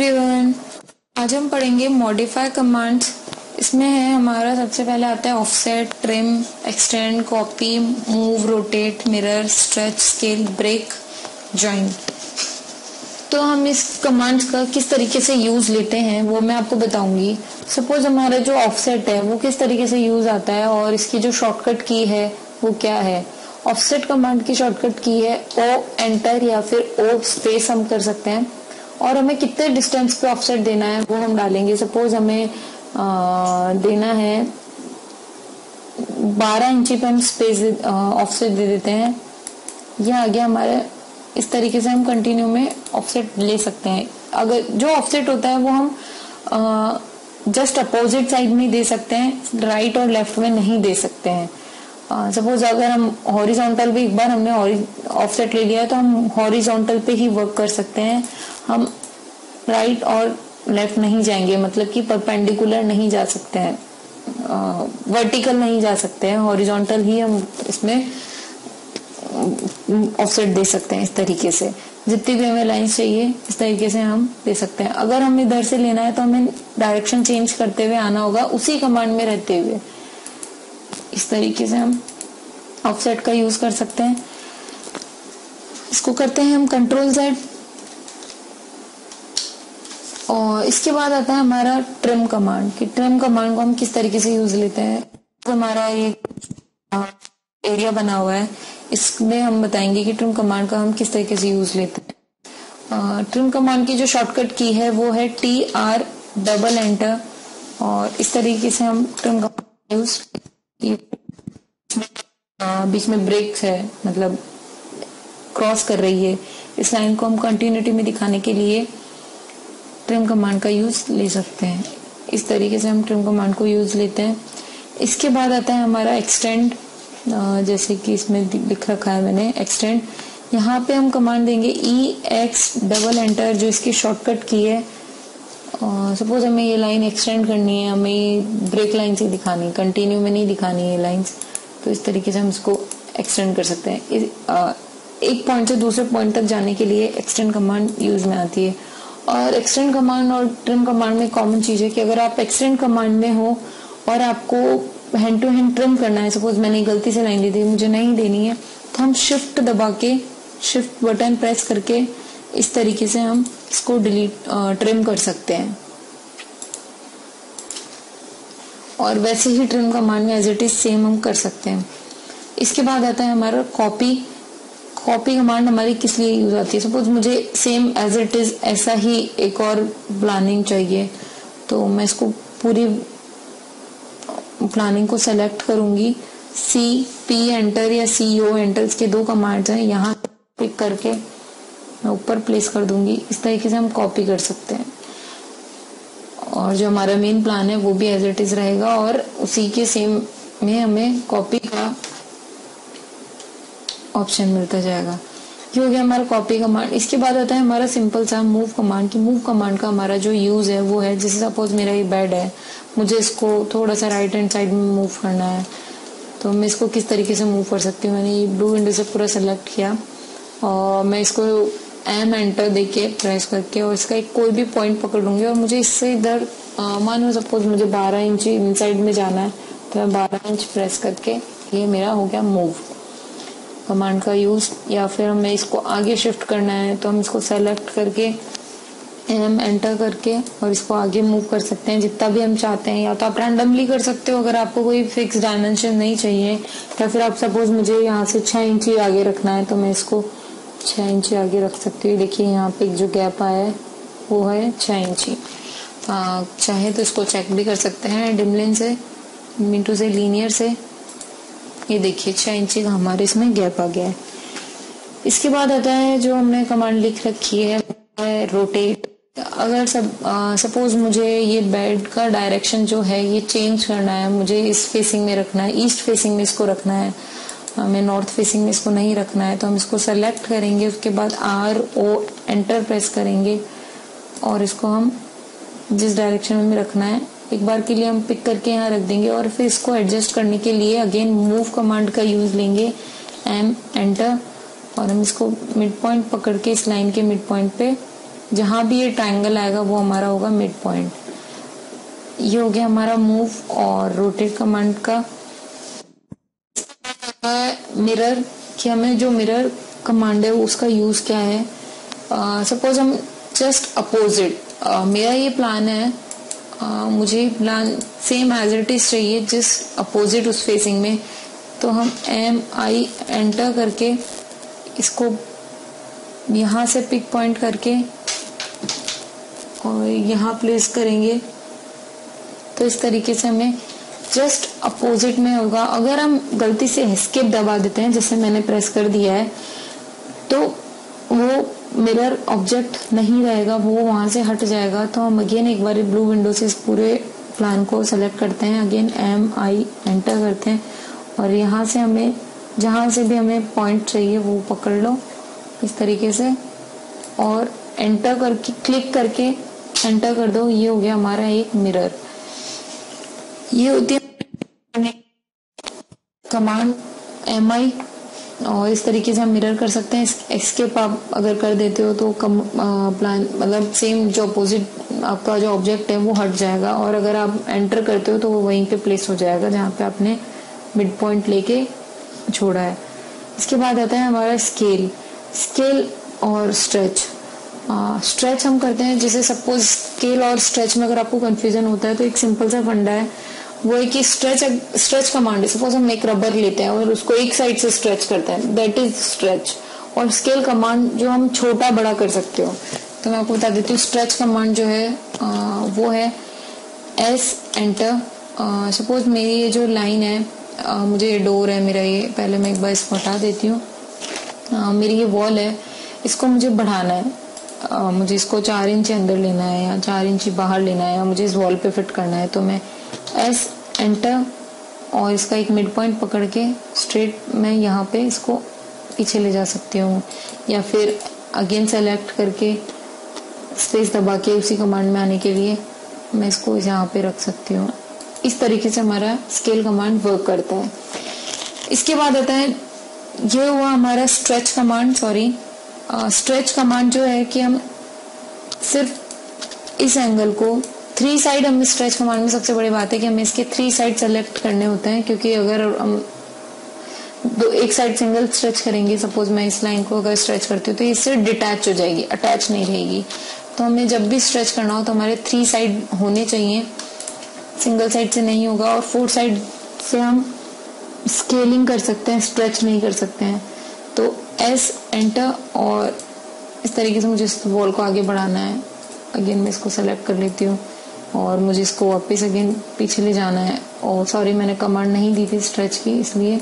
Everyone, आज हम पढ़ेंगे मॉडिफाई कमांड्स। इसमें है हमारा सबसे पहले आता है offset, trim, extend, copy, move, rotate, mirror, stretch, scale, break, join. तो हम इस कमांड्स का किस तरीके से यूज लेते हैं वो मैं आपको बताऊंगी। सपोज हमारा जो ऑफसेट है वो किस तरीके से यूज आता है और इसकी जो शॉर्टकट की है वो क्या है। ऑफसेट कमांड की शॉर्टकट की है ओ एंटर या फिर ओ स्पेस हम कर सकते हैं, और हमें कितने डिस्टेंस पे ऑफसेट देना है वो हम डालेंगे। सपोज हमें देना है 12 इंची पे हम स्पेस ऑफसेट दे देते हैं। यह आ गया हमारे। इस तरीके से हम कंटिन्यू में ऑफसेट ले सकते हैं। अगर जो ऑफसेट होता है वो हम जस्ट अपोजिट साइड में दे सकते हैं, राइट और लेफ्ट में नहीं दे सकते हैं। सपोज अगर हम हॉरिजॉन्टल भी एक बार हमने ऑफसेट ले लिया है तो हम हॉरिजॉन्टल पे ही वर्क कर सकते हैं। हम राइट और लेफ्ट नहीं जाएंगे, मतलब कि परपेंडिकुलर नहीं जा सकते हैं, वर्टिकल नहीं जा सकते हैं, हॉरिजॉन्टल ही हम इसमें ऑफसेट दे सकते हैं। इस तरीके से जितनी भी हमें लाइन चाहिए इस तरीके से हम दे सकते हैं। अगर हमें इधर से लेना है तो हमें डायरेक्शन चेंज करते हुए आना होगा, उसी कमांड में रहते हुए। इस तरीके से हम ऑफसेट का यूज कर सकते हैं। इसको करते हैं हम कंट्रोल Z, और इसके बाद आता है हमारा ट्रिम कमांड। कि ट्रिम कमांड को हम किस तरीके से यूज लेते हैं। तो हमारा ये एरिया बना हुआ है, इसमें हम बताएंगे कि ट्रिम कमांड का हम किस तरीके से यूज लेते हैं। ट्रिम कमांड की जो शॉर्टकट की है वो है TR डबल एंटर, और इस तरीके से हम ट्रिम कमांड यूज। बीच में ब्रेक है, मतलब क्रॉस कर रही है, इस लाइन को हम कंटिन्यूटी में दिखाने के लिए ट्रिम कमांड का यूज ले सकते हैं। इस तरीके से हम ट्रिम कमांड को यूज लेते हैं। इसके बाद आता है हमारा एक्सटेंड, जैसे कि इसमें लिख रखा है मैंने एक्सटेंड। यहाँ पे हम कमांड देंगे EX डबल एंटर, जो इसकी शॉर्टकट की है। सपोज हमें ये लाइन एक्सटेंड करनी है, हमें ब्रेक लाइन से दिखानी है, कंटिन्यू में नहीं दिखानी है ये लाइंस, तो इस तरीके से हम इसको एक्सटेंड कर सकते हैं। एक पॉइंट से दूसरे पॉइंट तक जाने के लिए एक्सटेंड कमांड यूज में आती है। और एक्सटेंड कमांड और ट्रिम कमांड में कॉमन चीज है कि अगर आप एक्सटेंड कमांड में हो और आपको हैंड टू हैंड ट्रिम करना है, सपोज मैंने गलती से लाइन दे दी, मुझे नहीं देनी है, तो हम शिफ्ट दबा के, शिफ्ट बटन प्रेस करके इस तरीके से हम इसको ट्रिम कर सकते हैं। और वैसे ही ट्रिम कमांड में एज इट इज सेम हम कर सकते हैं। इसके बाद आता है हमारा कॉपी। कॉपी कमांड हमारी किस लिए यूज आती है। सपोज मुझे सेम एज इट इज ऐसा ही एक और प्लानिंग चाहिए, तो मैं इसको पूरी प्लानिंग को सेलेक्ट करूंगी। CP एंटर या CO एंटर, इसके दो कमांड्स हैं, यहाँ पिक करके मैं ऊपर प्लेस कर दूंगी। इस तरीके से हम कॉपी कर सकते हैं, और जो हमारा मेन प्लान है वो भी एज इट इज रहेगा, और उसी के सेम में हमें कॉपी का ऑप्शन मिलता जाएगा। ये हो गया हमारा कॉपी कमांड। इसके बाद आता है हमारा सिंपल सा मूव कमांड। की मूव कमांड का हमारा जो यूज है वो है, जैसे सपोज मेरा ये बेड है, मुझे इसको थोड़ा सा राइट हैंड साइड में मूव करना है, तो मैं इसको किस तरीके से मूव कर सकती हूँ। मैंने ये ब्लू विंडो से पूरा सेलेक्ट किया, और मैं इसको M एंटर देके प्रेस करके और इसका एक कोई भी पॉइंट पकड़ लूंगी, और मुझे इससे इधर मान लो सपोज मुझे 12 इंच इन साइड में जाना है, तो मैं 12 इंच प्रेस करके ये मेरा हो गया मूव कमांड का यूज। या फिर हमें इसको आगे शिफ्ट करना है तो हम इसको सेलेक्ट करके M एंटर करके और इसको आगे मूव कर सकते हैं जितना भी हम चाहते हैं। या तो आप रैंडमली कर सकते हो अगर आपको कोई फिक्स डायमेंशन नहीं चाहिए, या फिर आप सपोज मुझे यहाँ से 6 इंची आगे रखना है तो मैं इसको 6 इंची आगे रख सकती हूँ। देखिए यहाँ पे जो गैप आया है वो है 6 इंची। चाहे तो इसको चेक भी कर सकते हैं डिमलिन से, मिंटू से, लीनियर से। ये देखिए 6 इंची का हमारे इसमें गैप आ गया है। इसके बाद आता है जो हमने कमांड लिख रखी है रोटेट। अगर सपोज मुझे ये बेड का डायरेक्शन जो है ये चेंज करना है, मुझे इस फेसिंग में रखना है, ईस्ट फेसिंग में इसको रखना है, हमें नॉर्थ फेसिंग में इसको नहीं रखना है, तो हम इसको सेलेक्ट करेंगे। उसके बाद RO एंटर प्रेस करेंगे और इसको हम जिस डायरेक्शन में रखना है एक बार के लिए हम पिक करके यहाँ रख देंगे, और फिर इसको एडजस्ट करने के लिए अगेन मूव कमांड का यूज लेंगे, M एंटर, और हम इसको मिड पॉइंट पकड़ के इस लाइन के मिड पॉइंट पे जहां भी ये ट्रायंगल आएगा वो हमारा होगा मिड पॉइंट। ये हो गया हमारा मूव और रोटेट कमांड का। मिरर कि हमें जो मिरर कमांड है उसका यूज क्या है। सपोज हम जस्ट अपोजिट, मेरा ये प्लान है, मुझे plan same as it is चाहिए जिस अपोजिट उस फेसिंग में, तो हम MI एंटर करके इसको यहां से पिक पॉइंट करके और यहाँ प्लेस करेंगे। तो इस तरीके से हमें जस्ट अपोजिट में होगा। अगर हम गलती से एस्केप दबा देते हैं, जैसे मैंने प्रेस कर दिया है, तो वो मिरर ऑब्जेक्ट नहीं रहेगा, वो वहां से हट जाएगा। तो हम अगेन एक बार ब्लू विंडो से इस पूरे प्लान को सेलेक्ट करते हैं, अगेन MI एंटर करते हैं और यहाँ से हमें जहां से भी हमें पॉइंट चाहिए वो पकड़ लो इस तरीके से और एंटर करके क्लिक करके एंटर कर दो। ये हो गया हमारा एक मिरर। ये होती है कमांड MI और इस तरीके से हम मिरर कर सकते हैं। एस्केप आप अगर कर देते हो तो प्लान मतलब सेम जो अपोजिट आपका जो ऑब्जेक्ट है वो हट जाएगा, और अगर आप एंटर करते हो तो वो वहीं पे प्लेस हो जाएगा जहाँ पे आपने मिड पॉइंट लेके छोड़ा है। इसके बाद आता है हमारा स्केल और स्ट्रेच। स्ट्रेच हम करते हैं, जैसे सपोज स्केल और स्ट्रेच में अगर आपको कंफ्यूजन होता है तो एक सिंपल सा फंडा है, वो है कि स्ट्रेच कमांड है। सपोज हम एक रबर लेते हैं और उसको एक साइड से स्ट्रेच करते हैं, दैट इज स्ट्रेच। और स्केल कमांड जो हम छोटा बड़ा कर सकते हो। तो मैं आपको बता देती हूँ, स्ट्रेच कमांड जो है वो है S एंटर। सपोज मेरी ये जो लाइन है, मुझे ये डोर है मेरा, ये पहले मैं एक बार इसको हटा देती हूँ। मेरी ये वॉल है, इसको मुझे बढ़ाना है, मुझे इसको 4 इंच अंदर लेना है या 4 इंच बाहर लेना है, या मुझे इस वॉल पे फिट करना है। तो मैं S एंटर और इसका एक मिड पॉइंट पकड़ के स्ट्रेट मैं यहाँ पे इसको पीछे ले जा सकती हूँ, या फिर अगेन सेलेक्ट करके स्पेस दबा के उसी कमांड में आने के लिए मैं इसको यहाँ पे रख सकती हूँ। इस तरीके से हमारा स्केल कमांड वर्क करता है। इसके बाद आता है, ये हुआ हमारा स्ट्रेच कमांड। स्ट्रेच कमांड जो है कि हम सिर्फ इस एंगल को 3 साइड, हम स्ट्रेच कमांड में सबसे बड़ी बात है कि हमें इसके 3 साइड सेलेक्ट करने होते हैं, क्योंकि अगर हम एक साइड सिंगल स्ट्रेच करेंगे, सपोज मैं इस लाइन को अगर स्ट्रेच करती हूँ तो इससे डिटैच हो जाएगी, अटैच नहीं रहेगी। तो हमें जब भी स्ट्रेच करना हो तो हमारे 3 साइड होने चाहिए, सिंगल साइड से नहीं होगा। और 4 साइड से हम स्केलिंग कर सकते हैं, स्ट्रेच नहीं कर सकते हैं। तो S एंटर और इस तरीके से मुझे इस वॉल को आगे बढ़ाना है। अगेन मैं इसको सेलेक्ट कर लेती हूँ और मुझे इसको वापस अगेन पीछे ले जाना है। और सॉरी, मैंने कमांड नहीं दी थी स्ट्रेच की, इसलिए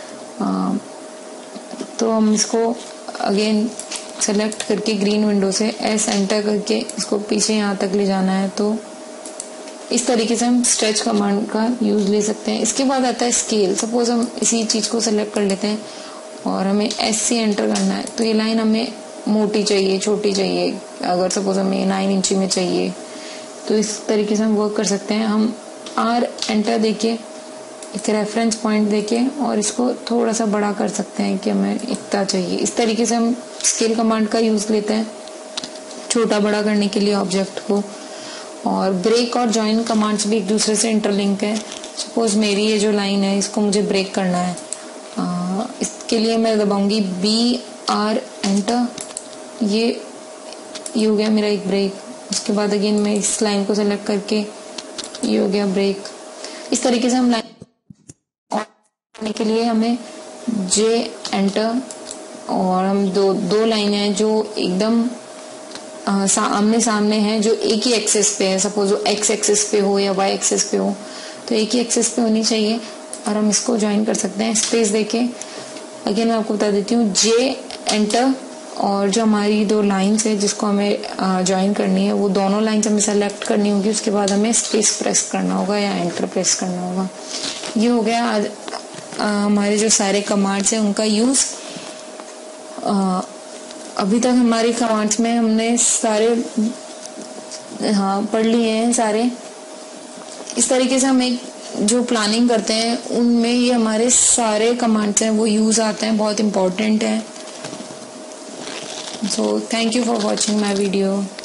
तो हम इसको अगेन सेलेक्ट करके ग्रीन विंडो से S एंटर करके इसको पीछे यहाँ तक ले जाना है। तो इस तरीके से हम स्ट्रेच कमांड का यूज ले सकते हैं। इसके बाद आता है स्केल। सपोज हम इसी चीज को सेलेक्ट कर लेते हैं और हमें SC एंटर करना है। तो ये लाइन हमें मोटी चाहिए, छोटी चाहिए, अगर सपोज हमें 9 इंच में चाहिए तो इस तरीके से हम वर्क कर सकते हैं। हम R एंटर देके एक रेफरेंस पॉइंट देके और इसको थोड़ा सा बड़ा कर सकते हैं कि हमें इतना चाहिए। इस तरीके से हम स्केल कमांड का यूज लेते हैं छोटा बड़ा करने के लिए ऑब्जेक्ट को। और ब्रेक और ज्वाइन कमांड्स भी एक दूसरे से इंटरलिंक है। सपोज मेरी ये जो लाइन है इसको मुझे ब्रेक करना है, इसके लिए मैं दबाऊंगी BR एंटर। ये हो गया मेरा एक ब्रेक। उसके बाद अगेन मैं इस लाइन को सेलेक्ट करके ये हो गया ब्रेक। इस तरीके से हम लाइन करने के लिए हमें J एंटर, और हम दो लाइनें हैं जो एकदम आमने सामने है, जो एक ही एक्सिस पे है। सपोज वो X एक्सिस पे हो या Y एक्सिस पे हो, तो एक ही एक्सिस पे होनी चाहिए। और हम इसको ज्वाइन कर सकते हैं स्पेस देके। अगेन मैं आपको बता देती हूँ, J एंटर और जो हमारी 2 लाइन्स है जिसको हमें ज्वाइन करनी है, वो दोनों लाइन्स हमें सेलेक्ट करनी होगी। उसके बाद हमें स्पेस प्रेस करना होगा या एंटर प्रेस करना होगा। ये हो गया आज हमारे जो सारे कमांड्स हैं उनका यूज। अभी तक हमारी कमांड्स में हमने सारे पढ़ लिए हैं सारे। इस तरीके से हम एक जो प्लानिंग करते हैं उनमें ये हमारे सारे कमांड्स हैं वो यूज आते हैं, बहुत इंपॉर्टेंट है। So thank you for watching my video.